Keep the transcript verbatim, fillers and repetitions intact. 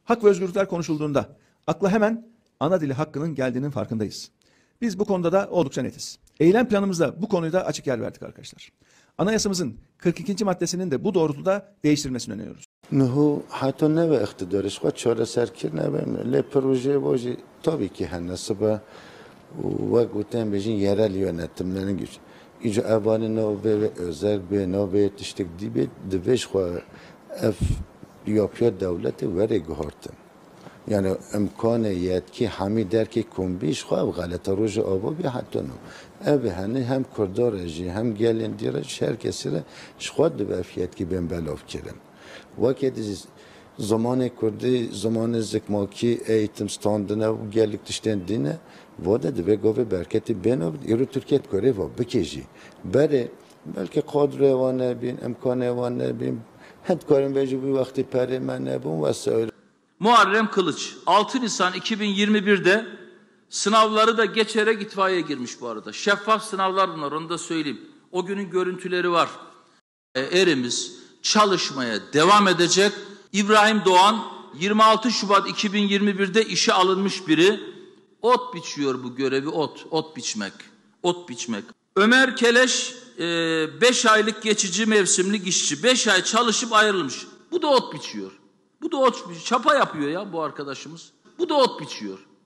Hak ve özgürlükler konuşulduğunda akla hemen ana dili hakkının geldiğinin farkındayız. Biz bu konuda da oldukça netiz. Eylem planımızda bu konuyu da açık yer verdik arkadaşlar. Anayasamızın kırk ikinci maddesinin de bu doğrultuda değiştirilmesini öneriyoruz. Nuhu hatta ne ve iktidarış var çare serkir ne ben le proje boji tabii ki hennasıba ve guten bejin yerel yönetimlerin güç. İca evani ne ve özel bir ne ve tiştek dibe deveş xwa ef yapıyor devleti veri gahortin. Yani imkanı yetki hami der ki kumbiş xwa galata roja aba bir hatta no. Ev hani hem kurdarıcı hem gelin diraj herkesine xwa de vefiyet ki ben belaf kirin. Vakti zamanı kurdi zamanı zikmaki eğitim standına geldik dişten dine vada de ve gove berketi ben ero Türkiye göre var bekeji bari belki kadro evane bin imkan evane bin hent karın veci bir vakti peri men bu vesaire. Muharrem Kılıç altı Nisan iki bin yirmi bir'de sınavları da geçerek itfaiye girmiş bu arada. Şeffaf sınavlar bunlar, onu da söyleyeyim. O günün görüntüleri var. E, erimiz çalışmaya devam edecek. İbrahim Doğan yirmi altı Şubat iki bin yirmi bir'de işe alınmış biri. Ot biçiyor bu görevi, ot, ot biçmek, ot biçmek. Ömer Keleş beş e, aylık geçici mevsimlik işçi. beş ay çalışıp ayrılmış. Bu da ot biçiyor. Bu da ot biçiyor. Çapa yapıyor ya bu arkadaşımız. Bu da ot biçiyor.